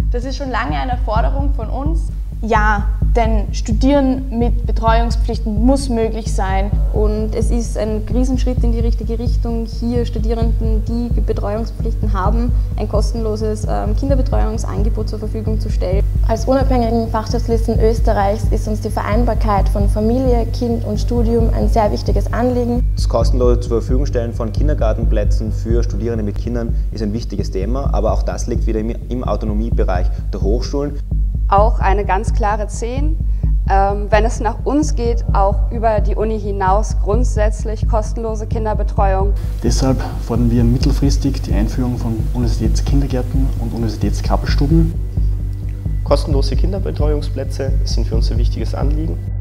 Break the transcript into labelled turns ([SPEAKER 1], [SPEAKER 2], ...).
[SPEAKER 1] Das ist schon lange eine Forderung von uns.
[SPEAKER 2] Ja, denn Studieren mit Betreuungspflichten muss möglich sein.
[SPEAKER 3] Und es ist ein Riesenschritt in die richtige Richtung, hier Studierenden, die Betreuungspflichten haben, ein kostenloses Kinderbetreuungsangebot zur Verfügung zu stellen.
[SPEAKER 4] Als unabhängigen Fachspezialisten Österreichs ist uns die Vereinbarkeit von Familie, Kind und Studium ein sehr wichtiges Anliegen.
[SPEAKER 5] Das kostenlose zur Verfügung stellen von Kindergartenplätzen für Studierende mit Kindern ist ein wichtiges Thema, aber auch das liegt wieder im Autonomiebereich der Hochschulen.
[SPEAKER 6] Auch eine ganz klare 10, wenn es nach uns geht, auch über die Uni hinaus grundsätzlich kostenlose Kinderbetreuung.
[SPEAKER 7] Deshalb fordern wir mittelfristig die Einführung von Universitätskindergärten und Universitätskrabbelstuben.
[SPEAKER 8] Kostenlose Kinderbetreuungsplätze sind für uns ein wichtiges Anliegen.